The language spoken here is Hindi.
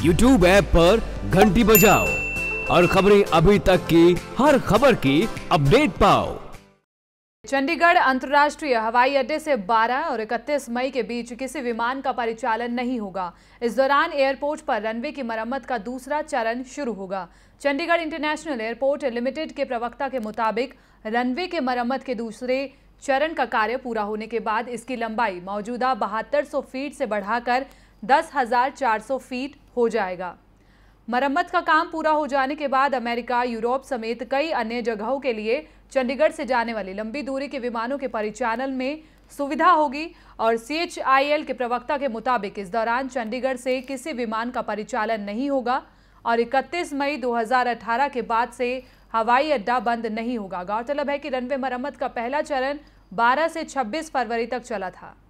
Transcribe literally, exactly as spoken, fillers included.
यूट्यूब ऐप पर घंटी बजाओ और खबरें अभी तक की हर खबर की अपडेट पाओ। चंडीगढ़ अंतर्राष्ट्रीय हवाई अड्डे से बारह और इकतीस मई के बीच किसी विमान का परिचालन नहीं होगा। इस दौरान एयरपोर्ट पर रनवे की मरम्मत का दूसरा चरण शुरू होगा। चंडीगढ़ इंटरनेशनल एयरपोर्ट लिमिटेड के प्रवक्ता के मुताबिक रनवे के मरम्मत के दूसरे चरण का कार्य पूरा होने के बाद इसकी लंबाई मौजूदा बहत्तर सौ फीट से बढ़ाकर दस हजार चार सौ फीट हो जाएगा। मरम्मत का काम पूरा हो जाने के बाद अमेरिका, यूरोप समेत कई अन्य जगहों के लिए चंडीगढ़ से जाने वाली लंबी दूरी के विमानों के परिचालन में सुविधा होगी। और सी एच आई एल के प्रवक्ता के मुताबिक इस दौरान चंडीगढ़ से किसी विमान का परिचालन नहीं होगा और इकतीस मई दो हज़ार अठारह के बाद से हवाई अड्डा बंद नहीं होगा। गौरतलब है कि रनवे मरम्मत का पहला चरण बारह से छब्बीस फरवरी तक चला था।